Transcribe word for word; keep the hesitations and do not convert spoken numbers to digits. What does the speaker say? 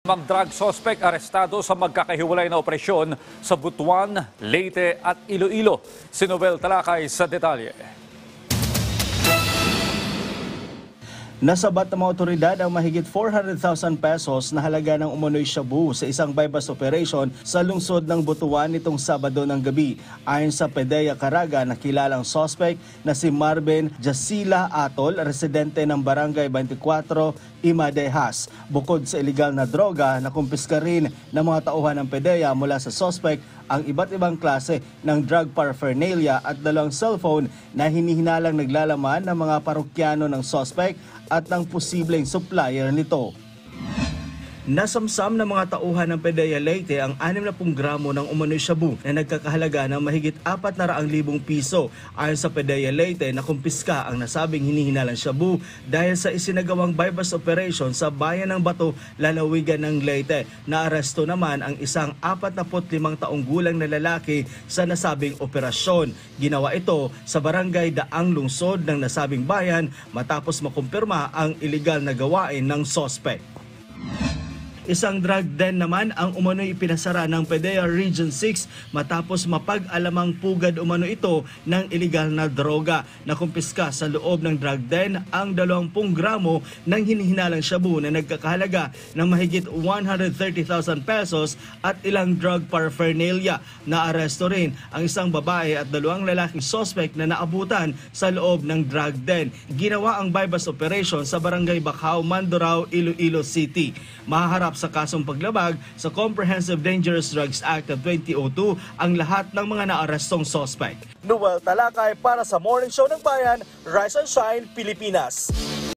Limang drug suspect arestado sa magkakahiwalay na operasyon sa Butuan, Leyte at Iloilo. Si Noel Talakay sa detalye. Nasabat ng mga otoridad ang mahigit four hundred thousand pesos na halaga ng umano'y shabu sa isang bypass operation sa lungsod ng Butuan nitong Sabado ng gabi. Ayon sa PDEA Caraga, nakilalang suspect na si Marvin Jasila Atol, residente ng Barangay twenty-four, Imadehas. Bukod sa iligal na droga, nakumpiska rin ng mga tauhan ng PDEA mula sa suspect ang iba't ibang klase ng drug paraphernalia at dalawang cellphone na hinihinalang naglalaman ng mga parokyano ng suspect at ng posibleng supplier nito. Nasamsam ng mga tauhan ng PDEA Leyte ang sixty gramo ng umano'y shabu na nagkakahalaga ng mahigit four hundred thousand piso. Ayon sa PDEA Leyte, nakumpiska ang nasabing hinihinalang shabu dahil sa isinagawang bypass operation sa bayan ng Bato, lalawigan ng Leyte. Naaresto naman ang isang forty-five taong gulang na lalaki sa nasabing operasyon. Ginawa ito sa barangay Daang Lungsod ng nasabing bayan matapos makumpirma ang iligal na gawain ng suspect. Isang drug den naman ang umano'y ipinasara ng PDEA Region six matapos mapag-alamang pugad umano ito ng iligal na droga. Nakumpiska sa loob ng drug den ang twenty gramo ng hinihinalang shabu na nagkakahalaga ng mahigit one hundred thirty thousand pesos at ilang drug paraphernalia. Naaresto rin ang isang babae at dalawang lalaking suspect na naabutan sa loob ng drug den. Ginawa ang bypass operation sa Barangay Bacau, Mandurao, Iloilo City. Mahaharap sa kasong paglabag sa Comprehensive Dangerous Drugs Act of twenty oh two ang lahat ng mga naarestong suspect. Noel Talakay para sa Morning Show ng Bayan, Rise and Shine, Pilipinas.